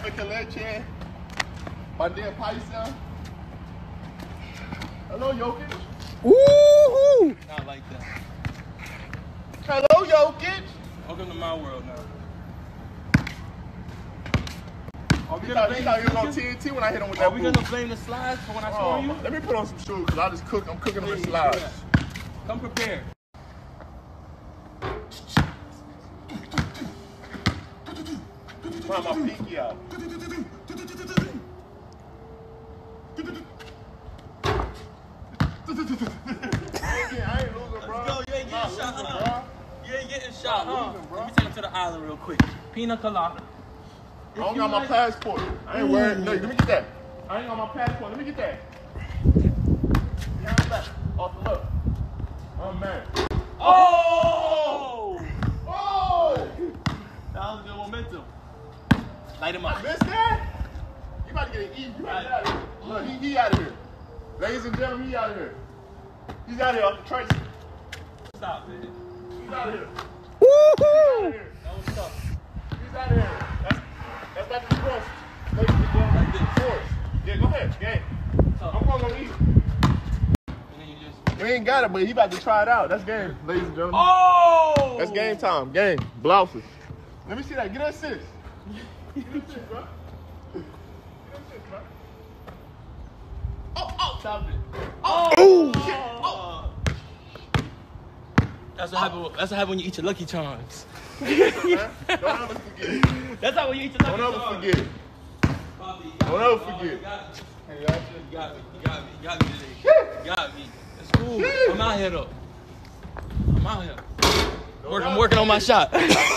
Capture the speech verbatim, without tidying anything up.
Esta que leche. Bandeira paisa. Hello, Jokic. Woo-hoo! Not like that. Hello, Jokic. Welcome to my world now. Are we You gonna thought, blame you thought you was on the T N T when I hit him with Are that we boot. gonna blame the slides for when I score Oh, you? let me put on some shoes because I just cook. I'm cooking them in Please, slides. yeah. Come prepared. Find my pinky out. I ain't losing, bro. Let's go. You ain't Not getting shot, losing, huh? bro. You ain't getting shot, huh? losing, bro. Let me take him to the island real quick. Pina colada. I don't got my passport. I ain't worried. No, let me get that. I ain't got my passport. Let me get that. Behind the back. Off the left. Oh, man. Oh! Oh! That was good momentum. Light him up. Missed that? You about to get an E. You about to get out of here. Look, he, he out of here. Ladies and gentlemen, he out of here. He's out of here off the Tracy. Stop, man. He's out of here. Woo-hoo! He's out of here. That was tough. He's out of here. That's, that's about to be forced. Ladies and gentlemen, like this. Forced. Yeah, go ahead. Game. I'm going to eat. And then you just... You ain't got it, but he about to try it out. That's game, ladies and gentlemen. Oh! That's game time. Game. Blouses. Let me see that. Get an assist. Get an assist, bro. Get an assist, bro. Oh, oh. Stop it. Oh, shit. Oh. That's what happens. That's what happens when you eat your Lucky Charms. Man, don't ever forget. That's how when you eat your Lucky Don't ever Charms. forget. Bobby, you got Don't me. ever Oh, forget. You got me. Hey, that's it. You got me. You got me. You got me today. You got me. It's cool. I'm out here though. I'm out here. Work, I'm working on my shot.